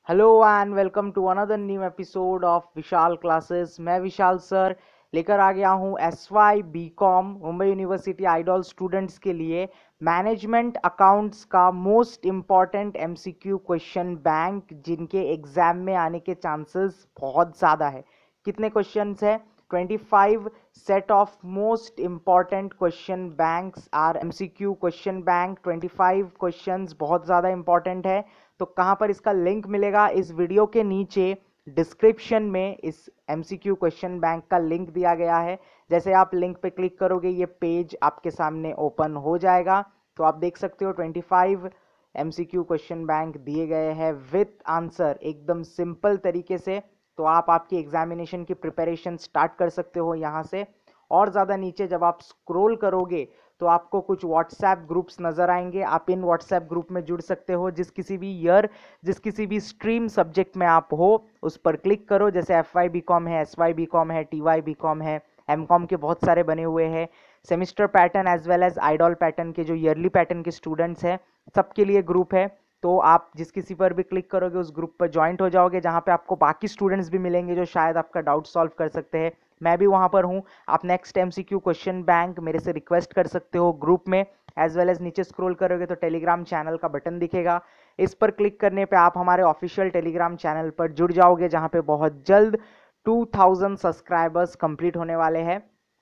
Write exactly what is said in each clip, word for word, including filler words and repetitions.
Hello and welcome to another new episode of Vishal classes. मैं Vishal sir लेकर आ गया हूँ S Y B com Mumbai university idol students के लिए मैनेजमेंट अकाउंट्स का most important MCQ question bank, जिनके एग्जाम में आने के चांसेस बहुत ज़्यादा है। कितने क्वेश्चंस है? Twenty five set of most important question banks are MCQ question bank. Twenty five questions बहुत ज़्यादा इंपॉर्टेंट है। तो कहाँ पर इसका लिंक मिलेगा? इस वीडियो के नीचे डिस्क्रिप्शन में इस एमसीक्यू क्वेश्चन बैंक का लिंक दिया गया है। जैसे आप लिंक पे क्लिक करोगे ये पेज आपके सामने ओपन हो जाएगा। तो आप देख सकते हो twenty five MCQ question bank दिए गए हैं विथ आंसर एकदम सिंपल तरीके से। तो आप आपकी एग्जामिनेशन की प्रिपरेशन स्टार्ट कर सकते हो यहाँ से। और ज़्यादा नीचे जब आप स्क्रॉल करोगे तो आपको कुछ व्हाट्सएप ग्रुप्स नज़र आएंगे। आप इन व्हाट्सएप ग्रुप में जुड़ सकते हो। जिस किसी भी ईयर जिस किसी भी स्ट्रीम सब्जेक्ट में आप हो उस पर क्लिक करो। जैसे एफ वाई बी कॉम है, एस वाई बी कॉम है, टी वाई बी कॉम है, एम कॉम के बहुत सारे बने हुए हैं। Semester pattern as well as idol pattern के जो ईयरली पैटर्न के स्टूडेंट्स हैं सबके लिए ग्रुप है। तो आप जिस किसी पर भी क्लिक करोगे उस ग्रुप पर ज्वाइंट हो जाओगे, जहाँ पे आपको बाकी स्टूडेंट्स भी मिलेंगे जो शायद आपका डाउट सॉल्व कर सकते हैं। मैं भी वहाँ पर हूँ। आप नेक्स्ट एमसीक्यू क्वेश्चन बैंक मेरे से रिक्वेस्ट कर सकते हो ग्रुप में। एज वेल एज नीचे स्क्रॉल करोगे तो टेलीग्राम चैनल का बटन दिखेगा। इस पर क्लिक करने पे आप हमारे ऑफिशियल टेलीग्राम चैनल पर जुड़ जाओगे, जहाँ पे बहुत जल्द टू थाउजेंड सब्सक्राइबर्स कंप्लीट होने वाले हैं।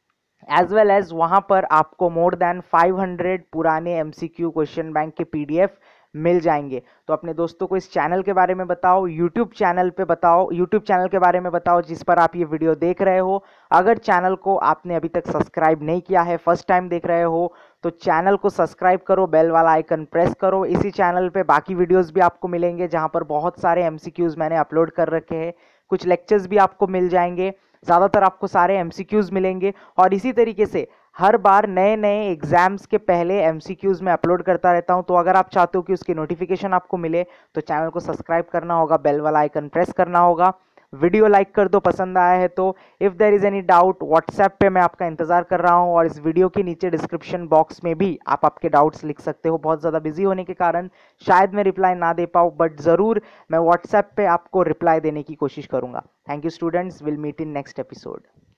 एज वेल एज वहाँ पर आपको मोर देन फाइव हंड्रेड पुराने एमसीक्यू क्वेश्चन बैंक के पीडीएफ मिल जाएंगे। तो अपने दोस्तों को इस चैनल के बारे में बताओ, यूट्यूब चैनल पे बताओ, यूट्यूब चैनल के बारे में बताओ जिस पर आप ये वीडियो देख रहे हो। अगर चैनल को आपने अभी तक सब्सक्राइब नहीं किया है, फर्स्ट टाइम देख रहे हो, तो चैनल को सब्सक्राइब करो, बेल वाला आइकन प्रेस करो। इसी चैनल पे बाकी वीडियोस भी आपको मिलेंगे जहाँ पर बहुत सारे एमसीक्यूज मैंने अपलोड कर रखे हैं। कुछ लेक्चर्स भी आपको मिल जाएंगे। ज़्यादातर आपको सारे एमसीक्यूज मिलेंगे। और इसी तरीके से हर बार नए नए एग्जाम्स के पहले एमसीक्यूज में अपलोड करता रहता हूं। तो अगर आप चाहते हो कि उसकी नोटिफिकेशन आपको मिले तो चैनल को सब्सक्राइब करना होगा, बेल वाला आइकन प्रेस करना होगा, वीडियो लाइक कर दो पसंद आया है तो। If there is any doubt WhatsApp पे मैं आपका इंतजार कर रहा हूँ। और इस वीडियो के नीचे डिस्क्रिप्शन बॉक्स में भी आप आपके डाउट्स लिख सकते हो। बहुत ज़्यादा बिजी होने के कारण शायद मैं रिप्लाई ना दे पाऊँ, बट ज़रूर मैं व्हाट्सएप पे आपको रिप्लाई देने की कोशिश करूँगा। Thank you students, will meet in next episode.